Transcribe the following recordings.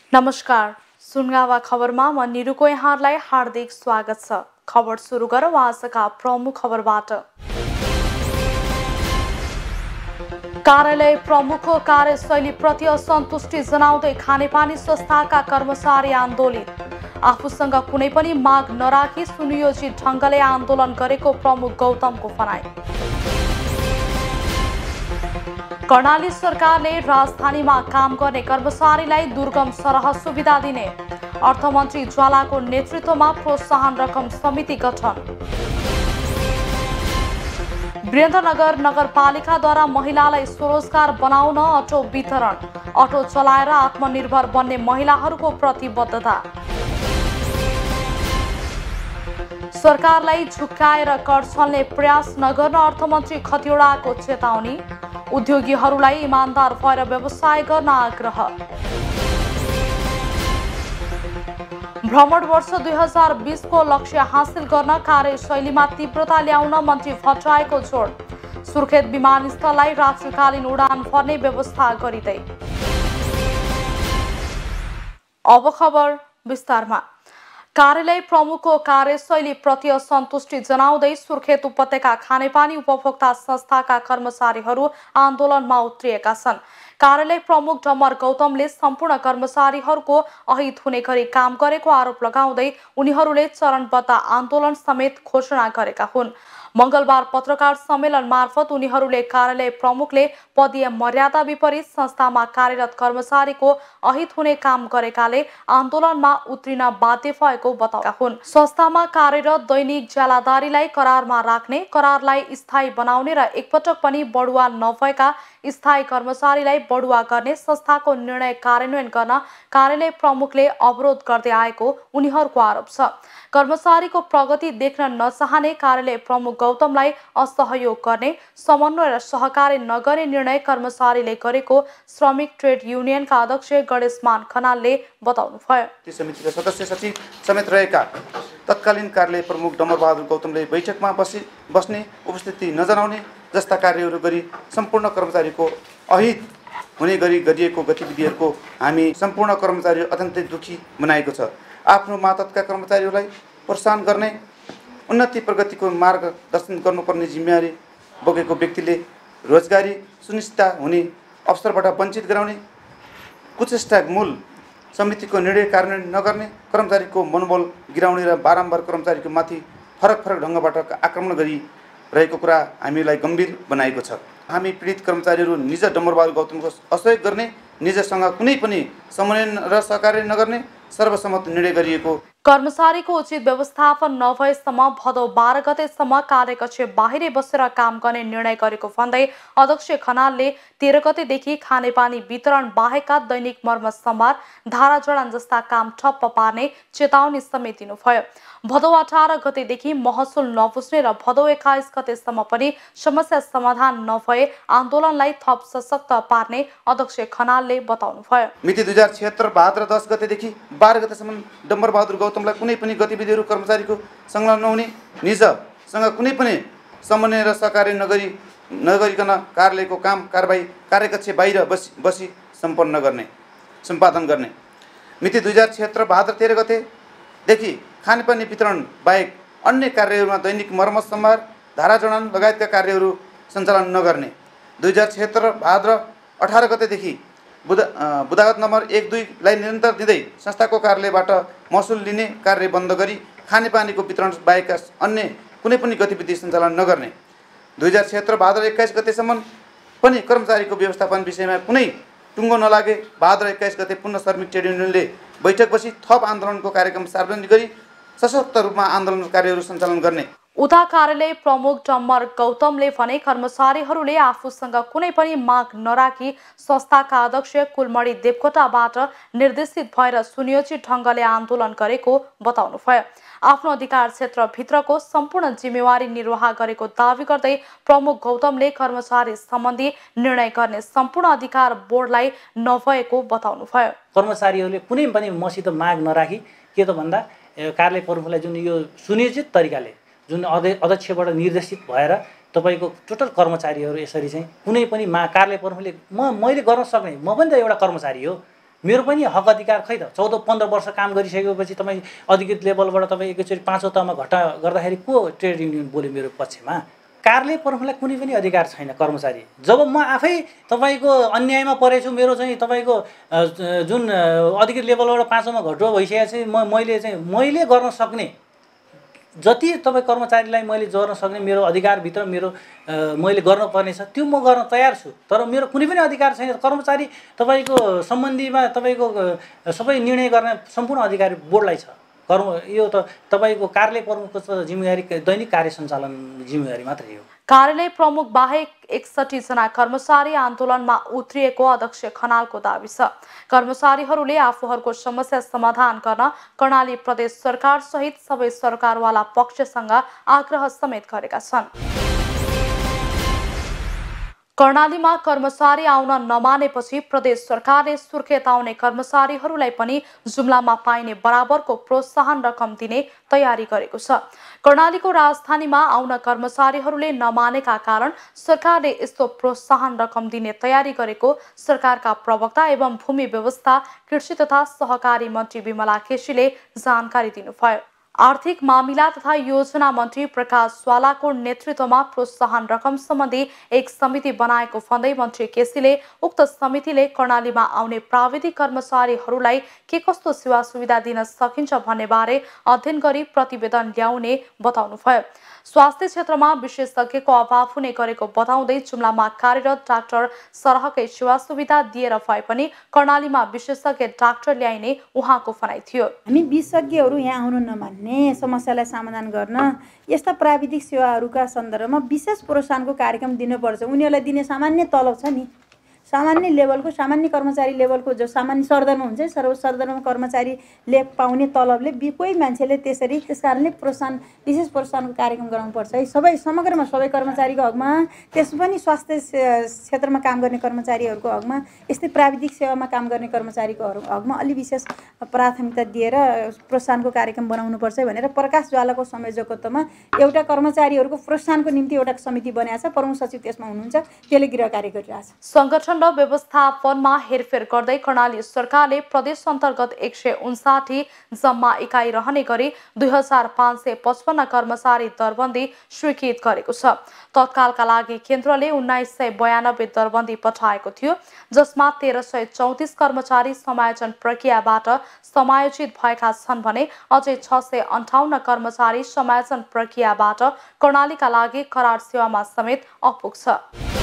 नमस्कार, सुनगावा खबरमा म निरुको यहाँलाई हार्दिक स्वागत छ। खबर सुरु गरौँ आजका प्रमुख खबरबाट। कार्यालय प्रमुखको कार्यशैलीप्रति असन्तुष्टि जनाउँदै खानेपानी संस्थाका कर्मचारी आन्दोलित। आफूसँग कुनै पनि माग नराखी सुनियोजित ढङ्गले आन्दोलन गरेको प्रमुख गौतमको भनाइ। कर्णाली सरकारले राजधानीमा काम गर्ने कर्मचारीलाई दुर्गम सरह सुविधा दिने। अर्थमन्त्री ज्वालाको नेतृत्वमा प्रोत्साहन रकम समिति गठन। वीरेन्द्रनगर नगरपालिकाद्वारा महिलालाई स्वरोजगार बनाउन अटो वितरण। अटो चलाएर आत्मनिर्भर बन्ने महिलाहरूको प्रतिबद्धता। सरकारलाई झुक्काएर कर छल्ने प्रयास नगर्न अर्थमन्त्री खतिवड़ाको चेतावनी। उद्योगीहरूलाई इमान्दार भएर व्यवसाय गर्न आग्रह। भ्रमण वर्ष 2020 को लक्ष्य हासिल गर्न कार्यशैलीमा तीव्रता ल्याउन मन्त्री भट्टराईको जोड। सुर्खेत विमानस्थललाई रात्रिकालीन उडान भर्ने व्यवस्था गरिँदै। अब खबर विस्तारमा। कार्यालय प्रमुखको कार्यशैली प्रति असन्तुष्टि जनाउँदै सुर्खेत उपत्यका खानेपानी उपभोक्ता संस्थाका कर्मचारीहरू आन्दोलनमा उत्रिएका छन्। कार्यालय प्रमुख डम्बर गौतमले सम्पूर्ण कर्मचारीहरूको अहित हुने गरी काम गरेको आरोप लगाउँदै उनीहरूले चरणबद्ध आन्दोलन समेत घोषणा गरेका हुन्। मंगलबार पत्रकार सम्मेलन मार्फत उनीहरूले कार्यालय प्रमुखले पदीय मर्यादा विपरीत संस्थामा कार्यरत कर्मचारीको अहित हुने काम गरेकाले आन्दोलनमा उत्रिन बाध्य भएको बताएका हुन्। संस्थामा कार्यरत दैनिक ज्यालादारीलाई करारमा राख्ने, करारलाई स्थायी बनाउने र एकपटक पनि बढुवा नभएका स्थायी कर्मचारीलाई बढुवा गर्ने संस्थाको निर्णय कार्यान्वयन गर्न कार्यालय प्रमुखले अवरोध गर्दै आएको उनीहरूको आरोप छ। कर्मचारीको प्रगति देख्न नचाहने कार्यालय प्रमुख गौतमलाई असहयोग गर्ने, समन्वय र सहकार्य नगर्ने निर्णय कर्मचारीले गरेको श्रमिक ट्रेड युनियनका अध्यक्ष गणेशमान खनालले बताउनुभयो। ती समितिका सदस्य सचिव समेत रहेका तत्कालीन कार्यालय प्रमुख डम्बरबहादुर गौतमले बैठकमा बस्ने, उपस्थिति नजनाउने जस्ता कार्यहरू गरी सम्पूर्ण कर्मचारीको अहित हुने गरी गरिएको गतिविधिहरूको हामी सम्पूर्ण कर्मचारी अत्यन्तै दुखी बनाएको छ। आफ्नो मातहतका कर्मचारीहरूलाई प्रोत्साहन गर्ने, उन्नति प्रगतिको मार्गदर्शन गर्नुपर्ने जिम्मेवारी बोकेको व्यक्तिले रोजगारी सुनिश्चित हुने अवसरबाट वञ्चित गराउने, कुचेष्टा मूल समितिको निर्णय कार्यान्वयन नगर्ने, कर्मचारीको मनोबल गिराउने र बारम्बार कर्मचारीको माथि फरक ढङ्गबाट आक्रमण गरिरहेको कुरा हामीलाई गम्भीर बनाएको छ। हामी पीडित कर्मचारीहरू निज डम्बरबहादुर गौतमको असहयोग गर्ने, निजसँग कुनै पनि समन्वय र सहकार्य नगर्ने सर्वसम्मत निर्णय गरिएको। कर्मचारीको उचित व्यवस्थापन नभएसम्म भदौ 12 गतेसम्म कार्यकक्ष बाहिरै बसेर काम गर्ने निर्णय गरेको भन्दै अध्यक्ष खनालले 13 गतेदेखि खानेपानी वितरण बाहेकका दैनिक मर्म सम्भार, धारा जडान जस्ता काम ठप्प पार्ने चेतावनी समेत दिनुभयो। भदौ 18 गतेदेखि महसुल नबुझ्ने र भदौ 21 गतेसम्म पनि समस्या समाधान नभए आन्दोलनलाई थप सशक्त पार्ने अध्यक्ष खनालले बताउनुभयो। मिति 2076 भाद्र 10 गतेदेखि 12 गतेसम्म डम्बरबहादुर गौतमलाई कुनै पनि गतिविधिहरू कर्मचारीको संलग्न नहुने, निजसँग कुनै पनि समन्वय र सहकार्य नगरिकन कार्यालयको काम कारबाही कार्यकक्ष बाहिर बसी सम्पादन गर्ने। मिति 2076 भाद्र 13 गतेदेखि खानेपानी वितरण बाहेक अन्य कार्यहरूमा दैनिक मर्मत सम्भार, धारा जडान लगायतका कार्यहरू सञ्चालन नगर्ने। 2076 भाद्र 18 गतेदेखि बुदावत नम्बर 1-2 लाई निरन्तर दिँदै संस्थाको कार्यालयबाट महसुल लिने कार्य बन्द गरी खानेपानीको वितरण बाहेकका अन्य कुनै पनि गतिविधि सञ्चालन नगर्ने। 2076 भाद्र 21 गतेसम्म पनि कर्मचारीको व्यवस्थापन विषयमा कुनै टुङ्गो नलागे भाद्र 21 गते पुनः श्रमिक ट्रेड युनियनले बैठक बसी थप आन्दोलनको कार्यक्रम सार्वजनिक गरी सशक्त रूपमा आन्दोलन कार्यहरू सञ्चालन गर्ने। उता कार्यालय प्रमुख डम्बर गौतमले भने कर्मचारीहरूले आफूसँग कुनै पनि माग नराखी संस्थाका अध्यक्ष कुलमणि देवकोटाबाट निर्देशित भएर सुनियोजित ढङ्गले आन्दोलन गरेको बताउनुभयो। आफ्नो अधिकार क्षेत्रभित्रको सम्पूर्ण जिम्मेवारी निर्वाह गरेको दावी गर्दै प्रमुख गौतमले कर्मचारी सम्बन्धी निर्णय गर्ने सम्पूर्ण अधिकार बोर्डलाई नभएको बताउनुभयो। कर्मचारीहरूले कुनै पनि मसित माग नराखी के त भन्दा कार्यालय प्रमुखलाई जुन यो सुनियोजित तरिकाले जुन अध्यक्षबाट निर्देशित भएर तपाईको टोटल कर्मचारीहरू यसरी चाहिँ कुनै पनि कार्यालय प्रमुखले मैले गर्न सक्ने, म पनि त एउटा कर्मचारी हो, मेरो पनि हक अधिकार खै त 14-15 वर्ष काम गरिसकेपछि तपाईँ अधिकृत लेभलबाट तपाईँ एकैचोटि 5औं तहमा घटा गर्दाखेरि को ट्रेड युनियन बोल्यो मेरो पक्षमा? कार्यालय प्रमुखलाई कुनै पनि अधिकार छैन कर्मचारी। जब म आफै तपाईँको अन्यायमा परेछु, मेरो चाहिँ तपाईँको जुन अधिकृत लेभलबाट 5औंमा घटुवा भइसकेपछि मैले गर्न सक्ने जति तपाईँ कर्मचारीलाई मैले गर्न सक्ने मेरो अधिकारभित्र मैले गर्नुपर्नेछ त्यो म गर्न तयार छु। तर मेरो कुनै पनि अधिकार छैन। कर्मचारी तपाईँको सम्बन्धीमा तपाईँको सबै निर्णय गर्ने सम्पूर्ण अधिकार बोर्डलाई छ। यो त तपाईँको कार्यालय प्रमुखको जिम्मेवारी दैनिक कार्य सञ्चालन जिम्मेवारी मात्रै हो। कार्यालय प्रमुख बाहेक 61 जना कर्मचारी आन्दोलनमा उत्रिएको अध्यक्ष खनालको दाबी छ। कर्मचारीहरूले आफूहरूको समस्या समाधान गर्न कर्णाली प्रदेश सरकार सहित सबै सरकारवाला पक्षसँग आग्रह समेत गरेका छन्। कर्णालीमा कर्मचारी आउन नमानेपछि प्रदेश सरकारले सुर्खेत आउने कर्मचारीहरूलाई पनि जुम्लामा पाइने बराबरको प्रोत्साहन रकम दिने तयारी गरेको छ। कर्णालीको राजधानीमा आउन कर्मचारीहरूले नमानेका कारण सरकारले यस्तो प्रोत्साहन रकम दिने तयारी गरेको सरकारका प्रवक्ता एवं भूमि व्यवस्था कृषि तथा सहकारी मन्त्री विमला केसीले जानकारी दिनुभयो। आर्थिक मामिला तथा योजना मन्त्री प्रकाश स्वालाको नेतृत्वमा प्रोत्साहन रकम सम्बन्धी एक समिति बनाएको भन्दै मन्त्री केसीले उक्त समितिले कर्णालीमा आउने प्राविधिक कर्मचारीहरूलाई के कस्तो सेवा सुविधा दिन सकिन्छ भन्ने बारे अध्ययन गरी प्रतिवेदन ल्याउने बताउनुभयो। स्वास्थ्य क्षेत्रमा विशेषज्ञको अभाव हुने गरेको बताउँदै जुम्लामा कार्यरत डाक्टर सरहकै सेवा सुविधा दिएर भए पनि कर्णालीमा विशेषज्ञ डाक्टर ल्याइने उहाँको भनाइ थियो। हामी विशेषज्ञहरू यहाँ आउन नमान्ने, समस्यालाई समाधान गर्न यस्ता प्राविधिक सेवाहरूका सन्दर्भमा विशेष प्रोत्साहनको कार्यक्रम दिनुपर्छ। उनीहरूलाई दिने सामान्य तलब छ नि, सामान्य लेभलको सामान्य कर्मचारी लेभलको जो सामान्य सरदरमा हुन्छ सरदरमा कर्मचारीले पाउने तलबले कोही मान्छेले त्यसरी त्यसकारणले विशेष प्रोत्साहनको कार्यक्रम गराउनुपर्छ है। सबै समग्रमा सबै कर्मचारीको हकमा, त्यस पनि स्वास्थ्य क्षेत्रमा काम गर्ने कर्मचारीहरूको हकमा, यस्तै प्राविधिक सेवामा काम गर्ने कर्मचारीको हकमा अलि विशेष प्राथमिकता दिएर प्रोत्साहनको कार्यक्रम बनाउनुपर्छ भनेर प्रकाश ज्वालाको संयोजकत्वमा एउटा कर्मचारीहरूको प्रोत्साहनको निम्ति एउटा समिति बनाएको छ। प्रमुख सचिव त्यसमा हुनुहुन्छ, त्यसले गृह कार्य गरिरहेछ। संगठन र व्यवस्थापनमा हेरफेर गर्दै कर्णाली सरकारले प्रदेश अन्तर्गत 159 जम्मा इकाइ रहने गरी 2555 कर्मचारी दरबन्दी स्वीकृत गरेको छ। तत्कालका लागि केन्द्रले 1992 दरबन्दी पठाएको थियो, जसमा 1334 कर्मचारी समायोजन प्रक्रियाबाट समायोजित भएका छन् भने अझै 658 कर्मचारी समायोजन प्रक्रियाबाट कर्णालीका लागि करार सेवामा समेत अपुग छ।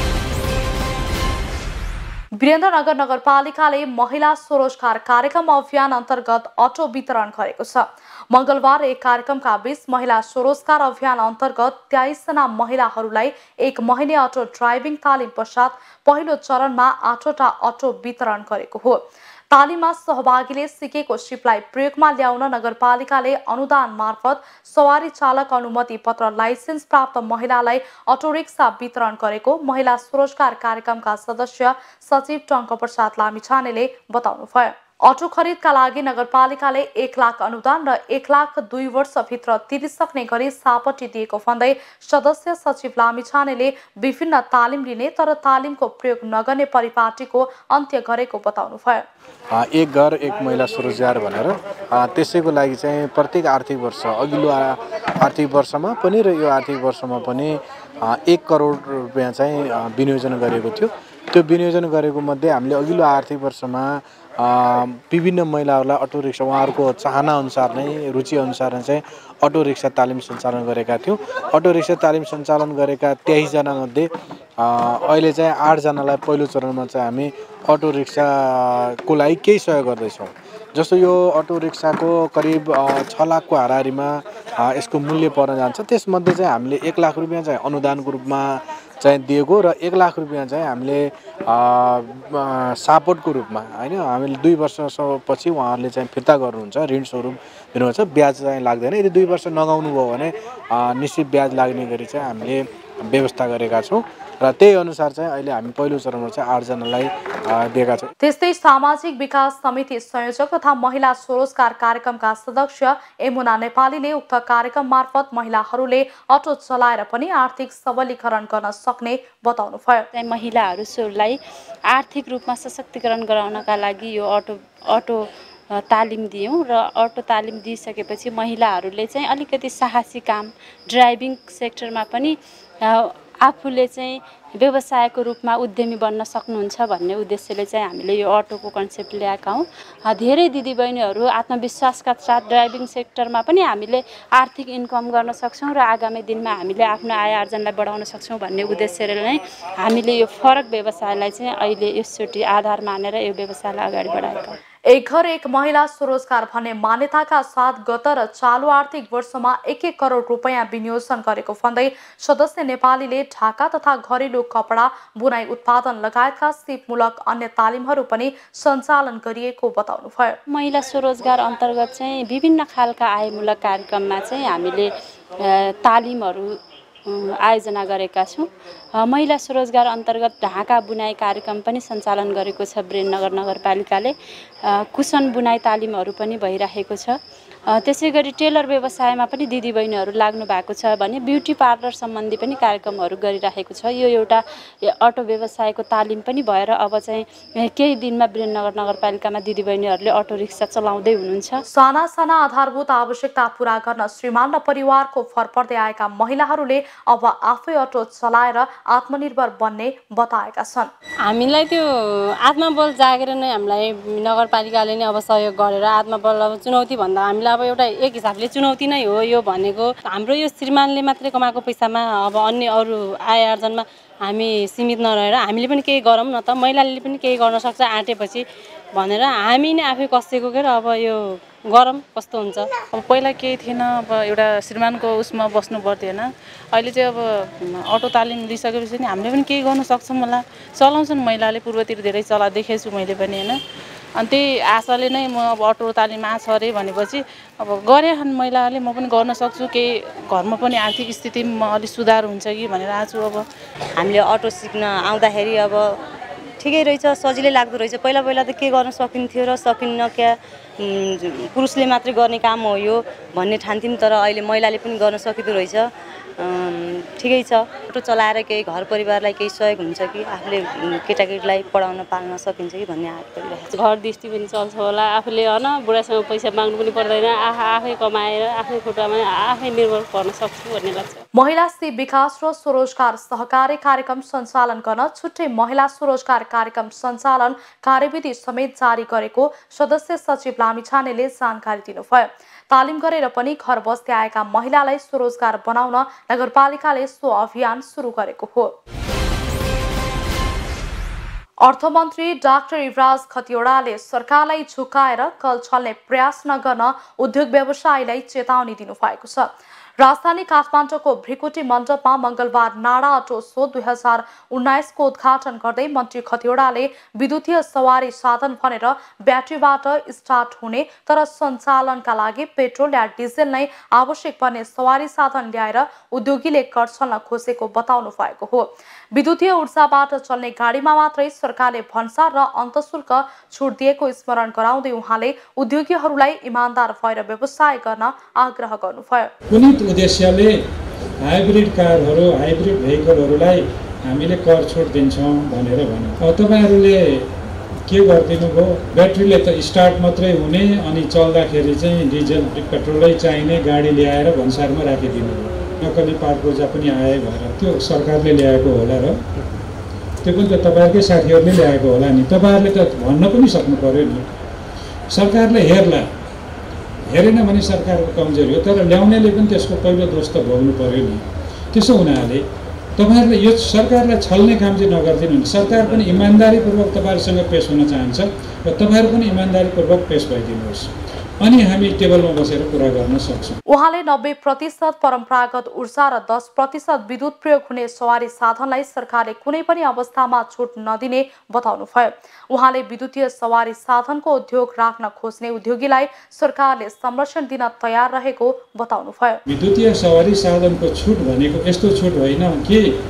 वीरेन्द्रनगर नगरपालिकाले महिला स्वरोजगार कार्यक्रम अभियान अन्तर्गत अटो वितरण गरेको छ। मंगलबार एक कार्यक्रमका बीच महिला स्वरोजगार अभियान अन्तर्गत 23 जना महिलाहरूलाई 1 महिने अटो ड्राइभिङ तालिम पश्चात पहिलो चरणमा 8वटा अटो वितरण गरेको हो। तालिममा सहभागीले सिकेको सिपलाई प्रयोगमा ल्याउन नगरपालिकाले अनुदान मार्फत सवारी चालक अनुमति पत्र लाइसेन्स प्राप्त महिलालाई अटो रिक्सा वितरण गरेको महिला स्वरोजगार कार्यक्रमका सदस्य सचिव टङ्क प्रसाद लामिछानेले बताउनुभयो। अटो खरिदका लागि नगरपालिकाले 1 लाख अनुदान र 1 लाख 2 वर्षभित्र तिरिसक्ने गरी सापटी दिएको भन्दै सदस्य सचिव लामिछानेले विभिन्न तालिम लिने तर तालिमको प्रयोग नगर्ने परिपाटीको अन्त्य गरेको बताउनुभयो। एक घर एक महिला स्वरोजगार भनेर त्यसैको लागि चाहिँ प्रत्येक आर्थिक वर्ष अघिल्लो आर्थिक वर्षमा पनि र यो आर्थिक वर्षमा पनि 1 करोड रुपैयाँ चाहिँ विनियोजन गरेको थियो। त्यो विनियोजन गरेको मध्ये हामीले अघिल्लो आर्थिक वर्षमा विभिन्न महिलाहरूलाई अटो रिक्सा उहाँहरूको चाहना अनुसार नै रुचि अनुसार चाहिँ अटो रिक्सा तालिम सञ्चालन गरेका थियौँ। अटो रिक्सा तालिम सञ्चालन गरेका 23 जना मध्ये अहिले चाहिँ 8 जनालाई पहिलो चरणमा चाहिँ हामी अटो रिक्साको लागि केही सहयोग गर्दैछौँ। जस्तो यो अटो रिक्साको करिब 6 लाखको हाराहारीमा यसको मूल्य पर्न जान्छ। त्यसमध्ये चाहिँ हामीले 1 लाख रुपैयाँ चाहिँ अनुदानको रूपमा चाहिँ दिएको र 1 लाख रुपैयाँ चाहिँ हामीले सापोर्टको रूपमा हैन हामीले 2 वर्षपछि उहाँहरूले चाहिँ फिर्ता गर्नुहुन्छ, ऋण स्वरूप दिनुहुन्छ, ब्याज चाहिँ लाग्दैन। यदि 2 वर्ष नगाउनु भयो भने निश्चित ब्याज लाग्ने गरी चाहिँ हामीले व्यवस्था गरेका छौँ। र त्यही अनुसार चाहिँ अहिले हामी पहिलो चरणमा चाहिँ 8 जनालाई दिएका छौँ। त्यस्तै सामाजिक विकास समिति संयोजक तथा महिला स्वरोजगार कार्यक्रमका सदस्य यमुना नेपालीले उक्त कार्यक्रम मार्फत महिलाहरूले अटो चलाएर पनि आर्थिक सबलीकरण गर्न सक्ने बताउनुभयो। महिलाहरूलाई आर्थिक रूपमा सशक्तिकरण गराउनका लागि यो अटो तालिम दियौँ र अटो तालिम दिइसकेपछि महिलाहरूले चाहिँ अलिकति साहसी काम ड्राइभिङ सेक्टरमा पनि आफूले चाहिँ व्यवसायको रूपमा उद्यमी बन्न सक्नुहुन्छ भन्ने उद्देश्यले चाहिँ हामीले यो अटोको कन्सेप्ट ल्याएका हौँ। धेरै दिदीबहिनीहरू आत्मविश्वासका साथ ड्राइभिङ सेक्टरमा पनि हामीले आर्थिक इन्कम गर्न सक्छौँ र आगामी दिनमा हामीले आफ्नो आय आर्जनलाई बढाउन सक्छौँ भन्ने उद्देश्यले नै हामीले यो फरक व्यवसायलाई चाहिँ अहिले यसचोटि आधार मानेर यो व्यवसायलाई अगाडि बढाएका हौँ। एक घर एक महिला स्वरोजगार भन्ने मान्यताका साथ गत र चालु आर्थिक वर्षमा 1-1 करोड रुपैयाँ विनियोजन गरेको भन्दै सदस्य नेपालीले ढाका तथा घरेलु कपडा बुनाई उत्पादन लगायतका सिपमूलक अन्य तालिमहरू पनि सञ्चालन गरिएको बताउनुभयो। महिला स्वरोजगार अन्तर्गत चाहिँ विभिन्न खालका आयमूलक कार्यक्रममा चाहिँ हामीले तालिमहरू आयोजना गरेका छौँ। महिला स्वरोजगार अन्तर्गत ढाका बुनाई कार्यक्रम पनि सञ्चालन गरेको छ वीरेन्द्रनगर नगरपालिकाले। कुसन बुनाई तालिमहरू पनि भइरहेको छ। त्यसै गरी टेलर व्यवसायमा पनि दिदीबहिनीहरू लाग्नु भएको छ भने ब्युटी पार्लर सम्बन्धी पनि कार्यक्रमहरू गरिरहेको छ। यो एउटा अटो व्यवसायको तालिम पनि भएर अब चाहिँ केही दिनमा वीरेन्द्रनगर नगरपालिकामा दिदीबहिनीहरूले अटो रिक्सा चलाउँदै हुनुहुन्छ। साना साना आधारभूत आवश्यकता पूरा गर्न श्रीमान र परिवारको भर पर्दै आएका महिलाहरूले अब आफै अटो चलाएर आत्मनिर्भर बन्ने बताएका छन्। हामीलाई त्यो आत्मबल जागेर नै हामीलाई नगरपालिकाले नै अब सहयोग गरेर आत्मबल अब चुनौती भन्दा हामीलाई अब एउटा एक हिसाबले चुनौती नै हो यो भनेको। हाम्रो यो श्रीमानले मात्रै कमाएको पैसामा अब अन्य अरू आय आर्जनमा हामी सीमित नरहेर हामीले पनि केही गरौँ न त, महिलाले पनि केही गर्न सक्छ आँटेपछि भनेर हामी नै आफै कसेको के अब यो गरम कस्तो हुन्छ। अब पहिला केही थिएन, अब एउटा श्रीमानको उसमा बस्नु पर्थेन। अहिले चाहिँ अब अटो तालिम लिइसकेपछि नि हामीले पनि केही गर्न सक्छौँ होला। चलाउँछन् महिलाले, पूर्वतिर धेरै देखेको छु मैले पनि होइन। अनि त्यही आशाले नै म अब अटो तालिम आछ अरे भनेपछि अब गरे महिलाले म पनि गर्न सक्छु, केही घरमा पनि आर्थिक स्थितिमा अलिक सुधार हुन्छ कि भनेर आछु। अब हामीले अटो सिक्न आउँदाखेरि अब ठिकै रहेछ, सजिलै लाग्दो रहेछ। पहिला त के गर्न सकिन्थ्यो र सकिन्न क्या, पुरुषले मात्रै गर्ने काम हो यो भन्ने ठान्थ्यौँ, तर अहिले महिलाले पनि गर्न सकिँदो रहेछ। ठिकै छ, अटो चलाएर केही घर परिवारलाई केही सहयोग हुन्छ कि आफूले केटाकेटीलाई पढाउन पाल्न सकिन्छ कि भन्ने आँट गरिरहेको छ। घर दृष्टि पनि चल्छ होला, आफूले होइन बुढासँग पैसा माग्नु पनि पर्दैन, आफै कमाएर आफै खुट्टामा आफै निर्भर गर्न सक्छु भन्ने लाग्छ। महिला स्त्री विकास र स्वरोजगार सहकारी कार्यक्रम सञ्चालन गर्न छुट्टै महिला स्वरोजगार कार्यक्रम सञ्चालन कार्यविधि समेत जारी गरेको सदस्य सचिव लामिछानेले जानकारी दिनुभयो। तालिम गरेर पनि घर बस्दै आएका महिलालाई स्वरोजगार बनाउन नगरपालिकाले सो अभियान सुरु गरेको हो। अर्थमन्त्री डाक्टर युवराज खतिवड़ाले सरकारलाई झुकाएर कल छल्ने प्रयास नगर्न उद्योग व्यवसायीलाई चेतावनी दिनुभएको छ। राजधानी काठमाडौँको भ्रिकुटी मण्डपमा मंगलबार नाडा अटो सो 2019 को उद्घाटन गर्दै मन्त्री खतिवड़ाले विद्युतीय सवारी साधन भनेर ब्याट्रीबाट स्टार्ट हुने तर सञ्चालनका लागि पेट्रोल या डिजेल नै आवश्यक पर्ने सवारी साधन ल्याएर उद्योगीले कर छल्न खोजेको बताउनु भएको हो। विद्युतीय ऊर्जाबाट चल्ने गाडीमा मात्रै सरकारले भन्सार र अन्तशुल्क छुट दिएको स्मरण गराउँदै उहाँले उद्योगीहरूलाई इमान्दार भएर व्यवसाय गर्न आग्रह गर्नुभयो। उद्देश्यले हाइब्रिड कारहरू, हाइब्रिड भेहिकलहरूलाई हामीले कर छुट दिन्छौँ भनेर भन्यो। तपाईँहरूले के गरिदिनु भयो, ब्याट्रीले त स्टार्ट मात्रै हुने अनि चल्दाखेरि चाहिँ डिजल पेट्रोलै चाहिने गाडी ल्याएर भन्सारमा राखिदिनु भयो। नक्कली पार्ट पूर्जा पनि आए भएर त्यो सरकारले ल्याएको होला र त्यो पनि त तपाईँहरूकै साथीहरूले ल्याएको होला नि। तपाईँहरूले त भन्न पनि सक्नु पर्यो नि, सरकारले हेरेन भने सरकारको कमजोरी हो, तर ल्याउनेले पनि त्यसको पहिलो दोष त भोग्नु पर्यो नि। त्यसो हुनाले तपाईँहरूले यो सरकारलाई छल्ने काम चाहिँ नगरिदिनु नि। सरकार पनि इमान्दारीपूर्वक तपाईँहरूसँग पेस हुन चाहन्छ र तपाईँहरू पनि इमान्दारीपूर्वक पेस भइदिनुहोस्, अनि हामी टेबलमा बसेर कुरा गर्न सक्छौँ। उहाँले 90% परम्परागत ऊर्जा र 10% विद्युत प्रयोग हुने सवारी साधनलाई सरकारले कुनै पनि अवस्थामा छुट नदिने बताउनुभयो। उहाँले विद्युतीय सवारी साधनको उद्योग राख्न खोज्ने उद्योगीलाई सरकारले संरक्षण दिन तयार रहेको बताउनुभयो। विद्युतीय सवारी साधनको छुट भनेको यस्तो छुट होइन कि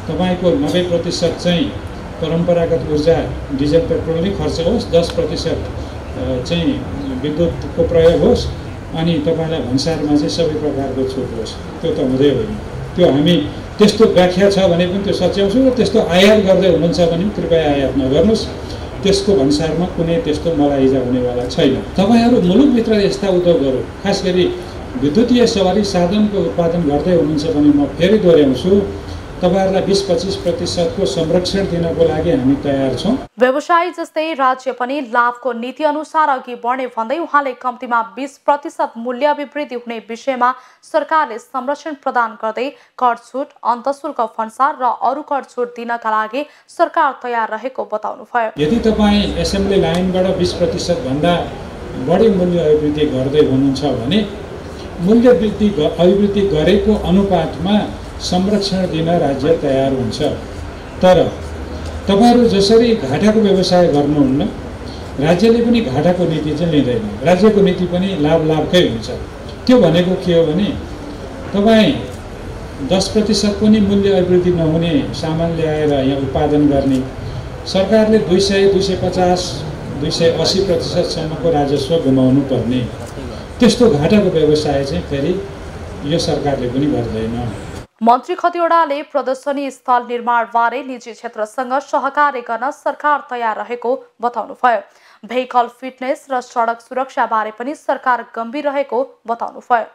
तपाईँको 90% चाहिँ परम्परागत ऊर्जा डिजल पेट्रोल नै खर्च होस्, 10% चाहिँ विद्युतको प्रयोग होस्, अनि तपाईँलाई भन्सारमा चाहिँ सबै प्रकारको छुट होस्। त्यो त हुँदै होइन। त्यो हामी त्यस्तो व्याख्या छ भने पनि त्यो सच्याउँछौँ र त्यस्तो आयात गर्दै हुनुहुन्छ भने कृपया आयात नगर्नुहोस्। त्यसको भन्सारमा कुनै त्यस्तो मलाइजा हुनेवाला छैन। तपाईँहरू मुलुकभित्र यस्ता उद्योगहरू, खास गरी विद्युतीय सवारी साधनको उत्पादन गर्दै हुनुहुन्छ भने म फेरि दोहोऱ्याउँछु, तपाईहरुलाई 20-25% को संरक्षण दिनको लागि हामी तयार छौं। व्यवसायी जस्तै राज्य पनि लाभको नीति अनुसार अघि बढ्ने भन्दै उहाँले कम्तीमा 20% मूल्य अभिवृद्धि हुने विषयमा सरकारले संरक्षण प्रदान गर्दै कर छुट, अन्तःशुल्क फन्सार र अरु कर छुट दिनका लागि सरकार तयार रहेको बताउनुभयो। यदि तपाई एसेम्ब्ली लाइनबाट 20% भन्दा बढी मूल्य अभिवृद्धि गर्दै हुनुहुन्छ भने मूल्य अभिवृद्धि गरेको अनुपातमा संरक्षण दिन राज्य तयार हुन्छ। तर तपाईहरु जसरी घाटाको व्यवसाय गर्नुहुन्न, राज्यले पनि घाटाको नीति चाहिँ लिँदैन। राज्यको नीति पनि लाभकै हुन्छ। त्यो भनेको के हो भने तपाई 10% पनि मूल्य अभिवृद्धि नहुने सामान ल्याएर यहाँ उत्पादन गर्ने, सरकारले 200, 250, 280% सम्मको राजस्व गुमाउनु पर्ने, त्यस्तो घाटाको व्यवसाय चाहिँ फेरि यो सरकारले पनि गर्दैन। मन्त्री खतिवड़ाले प्रदर्शनी स्थल निर्माणबारे निजी क्षेत्रसँग सहकार्य गर्न सरकार तयार रहेको बताउनुभयो। भेहिकल फिटनेस र सडक सुरक्षा बारे पनि सरकार गम्भीर रहेको बताउनुभयो।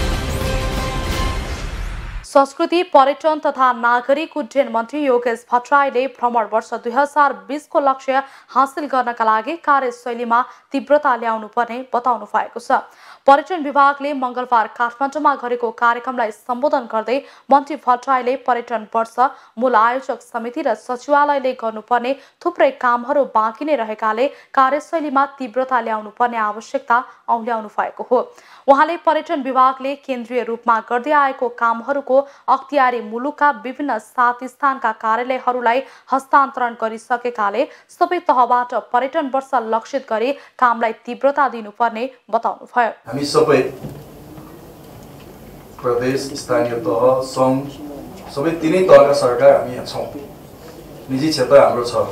संस्कृति, पर्यटन तथा नागरिक उड्डयन मन्त्री योगेश भट्टराईले भ्रमण वर्ष 2020 को लक्ष्य हासिल गर्नका लागि कार्यशैलीमा तीव्रता ल्याउनु पर्ने बताउनु भएको छ। पर्यटन विभागले मंगलबार काठमाडौँमा गरेको कार्यक्रमलाई सम्बोधन गर्दै मन्त्री भट्टराईले पर्यटन वर्ष मूल आयोजक समिति र सचिवालयले गर्नुपर्ने थुप्रै कामहरू बाँकी नै रहेकाले कार्यशैलीमा तीव्रता ल्याउनु पर्ने आवश्यकता औल्याउनु भएको हो। उहाँले पर्यटन विभागले केन्द्रीय रूपमा गर्दै आएको कामहरूको अख्तियारी मुलुकका विभिन्न 7 स्थानका कार्यालयहरूलाई हस्तान्तरण गरिसकेकाले सबै तहबाट पर्यटन वर्ष लक्षित गरी कामलाई तीव्रता दिनुपर्ने बताउनुभयो। हामी सबै प्रदेश, स्थानीय तह, सङ्घ, सबै तीनै तहका सरकार हामी यहाँ छौँ। निजी क्षेत्र हाम्रो छ।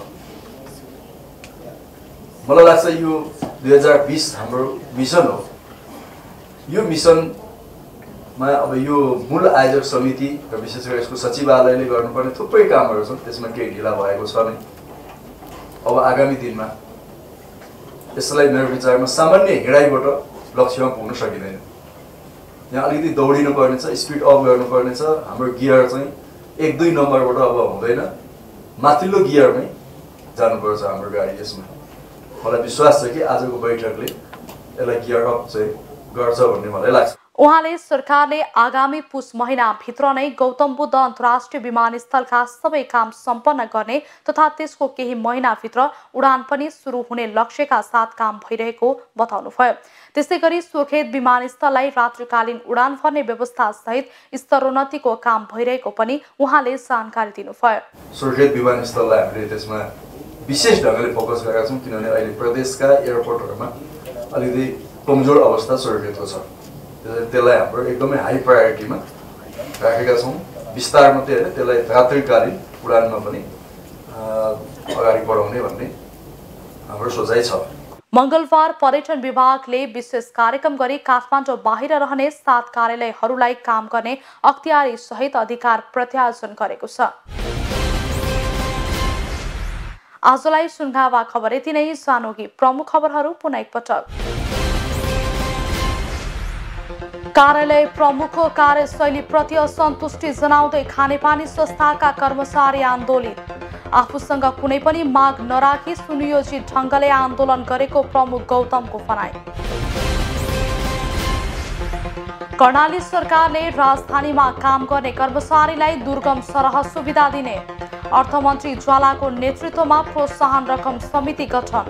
मलाई लाग्छ यो 2020 हाम्रो मिसन हो। यो मिसनमा अब यो मूल आयोजक समिति र विशेष गरी यसको सचिवालयले गर्नुपर्ने थुप्रै कामहरू छन्। त्यसमा केही ढिला भएको छ नै। अब आगामी दिनमा यसलाई मेरो विचारमा सामान्य हिँडाइबाट लक्ष्यमा पुग्न सकिँदैन। यहाँ अलिकति दौडिनु पर्ने छ, स्पिड अप गर्नुपर्ने छ। हाम्रो गियर चाहिँ 1-2 नम्बरबाट अब हुँदैन, माथिल्लो गियरमै जानुपर्छ हाम्रो गाडी। यसमा मलाई विश्वास छ कि आजको बैठकले यसलाई गियर अप चाहिँ गर्छ भन्ने मलाई लाग्छ। उहाँले सरकारले आगामी पुष महिनाभित्र नै गौतम बुद्ध अन्तर्राष्ट्रिय विमानस्थलका सबै काम सम्पन्न गर्ने तथा त्यसको केही महिनाभित्र उडान पनि सुरु हुने लक्ष्यका साथ काम भइरहेको बताउनुभयो। त्यसैगरी सोखेत विमानस्थललाई रात्रिकालीन उडान भर्ने व्यवस्था सहित स्तरोन्नतिको काम भइरहेको पनि उहाँले जानकारी दिनुभयो। सोखेत विमानस्थललाई हामीले त्यसमा विशेष ढङ्गले फोकस गरेका छौँ, किनभने अहिले प्रदेशका एयरपोर्टहरूमा अलिकति कमजोर अवस्था सोखेतको छ। त्यसलाई हाम्रो एकदमै हाई प्रायोरिटीमा राखेका छौँ। विस्तार मात्रै होइन, त्यसलाई रात्रिकालीन उडानमा पनि अगाडि बढाउने भन्ने हाम्रो सोचाइ छ। मंगलबार पर्यटन विभागले विशेष कार्यक्रम गरी काठमाडौँ बाहिर रहने 7 कार्यालयहरूलाई काम गर्ने अख्तियारी सहित अधिकार प्रत्यार्जन गरेको छ। आजलाई सुनगावा खबर यति नै। सानोगी प्रमुख खबरहरू पुनः एकपटक। कार्यालय प्रमुखको कार्यशैली प्रति असन्तुष्टि जनाउँदै खानेपानी संस्थाका कर्मचारी आन्दोलित। आफूसँग कुनै पनि माग नराखी सुनियोजित ढङ्गले आन्दोलन गरेको प्रमुख गौतमको भनाइ। कर्णाली सरकारले राजधानीमा काम गर्ने कर्मचारीलाई दुर्गम सरह सुविधा दिने। अर्थमन्त्री ज्वालाको नेतृत्वमा प्रोत्साहन रकम समिति गठन।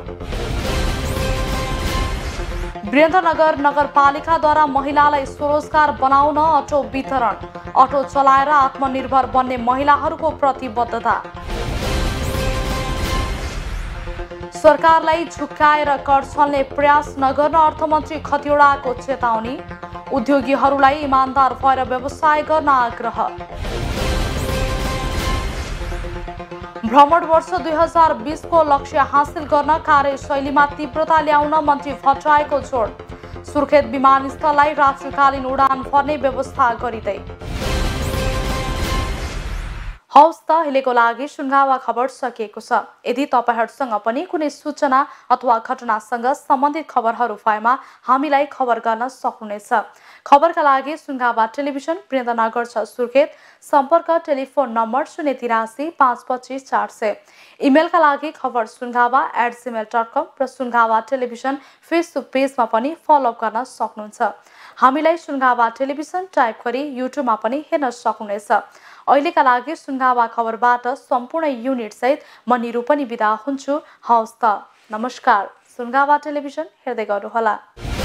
वीरेन्द्रनगर नगरपालिकाद्वारा महिलालाई स्वरोजगार बनाउन अटो वितरण। अटो चलाएर आत्मनिर्भर बन्ने महिलाहरूको प्रतिबद्धता। सरकारलाई झुक्काएर कर छल्ने प्रयास नगर्न अर्थमन्त्री खतिवड़ाको चेतावनी। उद्योगीहरूलाई इमान्दार भएर व्यवसाय गर्न आग्रह। भ्रमण वर्ष 2020 को लक्ष्य हासिल गर्न कार्यशैलीमा तीव्रता ल्याउन मन्त्री भट्टराईको जोड। सुर्खेत विमानस्थललाई रात्रिकालीन उडान भर्ने व्यवस्था गरिँदै। हौस् त अहिलेको लागि सुनगावा खबर सकिएको छ। यदि तपाईहरुसँग पनि कुनै सूचना अथवा घटनासँग सम्बन्धित खबरहरू भएमा हामीलाई खबर गर्न सक्नुहुनेछ। खबरका लागि सुनगावा टेलिभिजन वृन्दनगर 6 सुर्खेत सम्पर्क टेलिफोन नम्बर 083 525 400। इमेलका लागि खबर sungawa@gmail.com र सुनगावा टेलिभिजन फेसबुक पेजमा पनि फलो गर्न सक्नुहुन्छ। हामीलाई सुनगावा टेलिभिजन टाइप गरी युट्युबमा पनि हेर्न सक्नुहुनेछ। अहिलेका लागि सुनगावा खबरबाट सम्पूर्ण युनिट सहित म निरूपनी बिदा हुन्छु। हवस् त, नमस्कार। सुनगावा टेलिभिजन हेर्दै गर्नुहोला।